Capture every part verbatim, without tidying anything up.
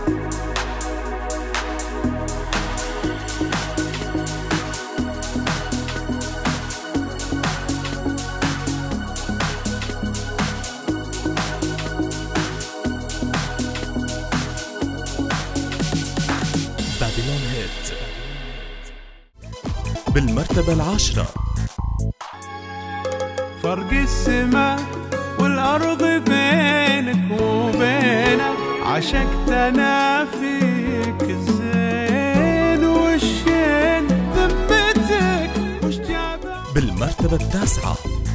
بابلون هيت بالمرتبة العاشرة. فرق السماء والأرض بينك وبينك، عشقت أنا فيك الزين والشين، ذمتك وش جابك. بالمرتبة التاسعة.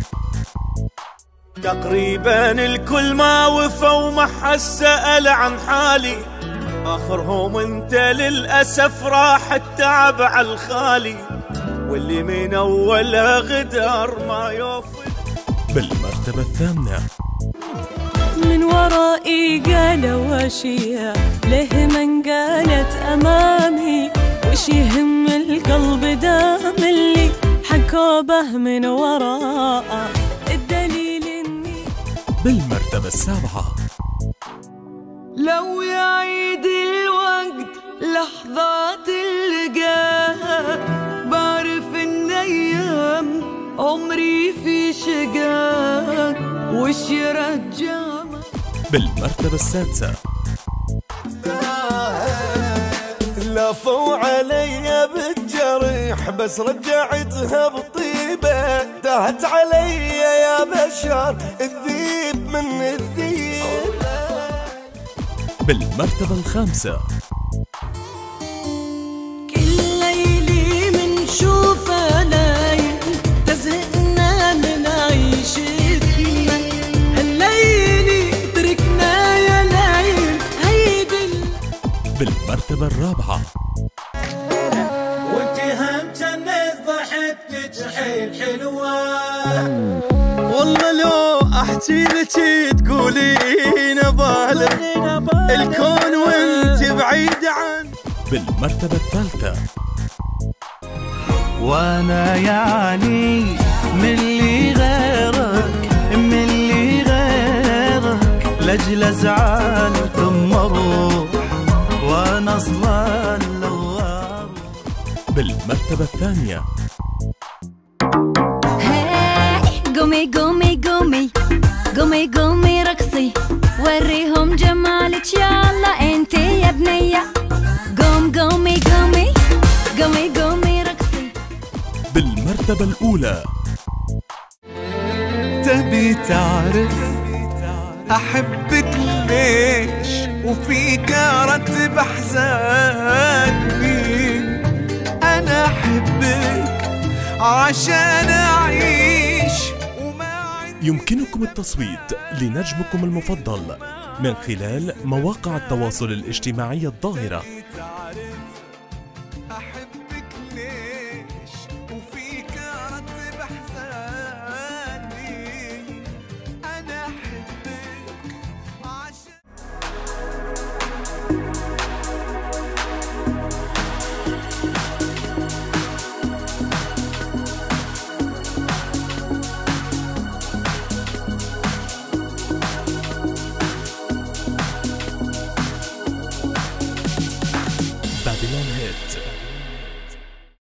تقريبا الكل ما وفى وما حد سأل عن حالي، آخرهم انت للأسف راح التعب على الخالي، واللي من أولها غدار ما يوفي. بالمرتبة الثامنة. من ورائي قالوا أشياء له من قالت أمامي، وش يهم القلب دام اللي حكوبه من وراءه، الدليل إني. بالمرتبة السابعة. لو يعيد الوقت لحظات اللقاء، بعرف إن أيام عمري في شقاء، وش يرجع. بالمرتبة السادسة. لفوا علي بالجريح بس رجعتها بطيبة، تهت علي يا بشر الذيب من الذيب. بالمرتبة الخامسة. كل ليلي من شوفه لايل، تزهقنا من عيشتنا، الليلي تركنا يا ليل هيدي. بالمرتبة الرابعة. واتهمت اني ضحكتك حيل حلوة، والله لو احكي لك تقولين بالغ الكون وانت بعيد عن. بالمرتبة الثالثة. وانا يعني من اللي غيرك من اللي غيرك، لاجل ازعل ثم اروح وانا اصلا لو اروح. بالمرتبة الثانية. قومي قومي قومي قومي قومي رقصي، وريهم جمالك يلا انت يا بنية، قوم قومي قومي قومي قومي رقصي. بالمرتبة الأولى. تبي تعرف أحبك ليش وفيك أرتب أحزاني، أنا أحبك عشان أعيش وما عندي. يمكنكم التصويت لنجمكم المفضل من خلال مواقع التواصل الاجتماعي الظاهرة